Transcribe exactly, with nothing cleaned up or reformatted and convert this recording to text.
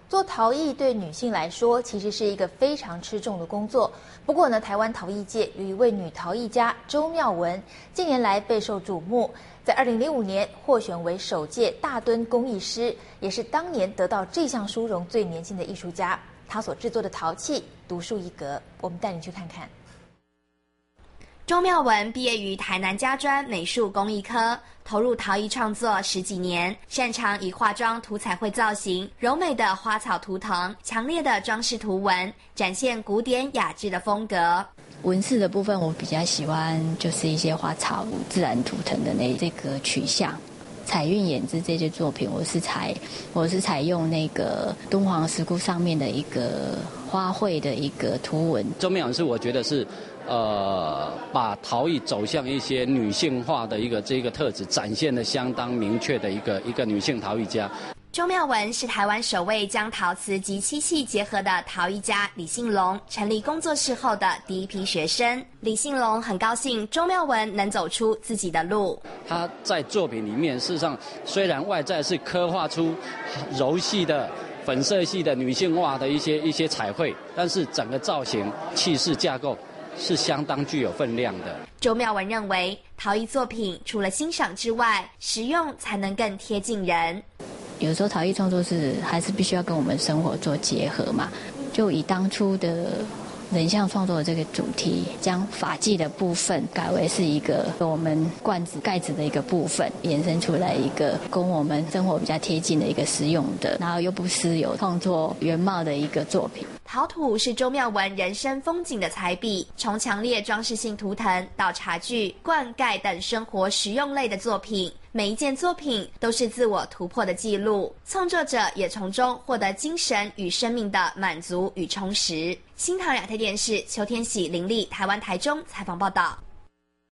做陶艺对女性来说，其实是一个非常吃重的工作。不过呢，台湾陶艺界有一位女陶艺家周妙文，近年来备受瞩目。在二零零五年获选为首届大墩工艺师，也是当年得到这项殊荣最年轻的艺术家。她所制作的陶器独树一格，我们带你去看看。 周妙文毕业于台南家专美术工艺科，投入陶艺创作十几年，擅长以化妆涂彩绘造型、柔美的花草图腾、强烈的装饰图文，展现古典雅致的风格。 纹饰的部分，我比较喜欢就是一些花草自然图腾的那这个取向。彩韵演织这些作品，我是采我是采用那个敦煌石窟上面的一个花卉的一个图文。 周妙文是我觉得是。呃，把陶艺走向一些女性化的一个这个特质，展现的相当明确的一个一个女性陶艺家。 周妙文是台湾首位将陶瓷及漆器结合的陶艺家李信龙成立工作室后的第一批学生。李信龙很高兴周妙文能走出自己的路。 他在作品里面，事实上虽然外在是刻画出柔细的。粉色系的女性化的一些一些彩绘，但是整个造型、气势、架构是相当具有分量的。 周妙文认为，陶艺作品除了欣赏之外，实用才能更贴近人。 有时候陶艺创作是还是必须要跟我们生活做结合嘛，就以当初的人像创作的这个主题，将发髻的部分改为是一个我们罐子盖子的一个部分，衍生出来一个跟我们生活比较贴近的一个实用的，然后又不失有创作原貌的一个作品。 陶土是周妙文人生风景的彩笔，从强烈装饰性图腾到茶具、灌溉等生活实用类的作品，每一件作品都是自我突破的记录，创作者也从中获得精神与生命的满足与充实。新唐亚太电视邱天喜、林立台湾台中采访报道。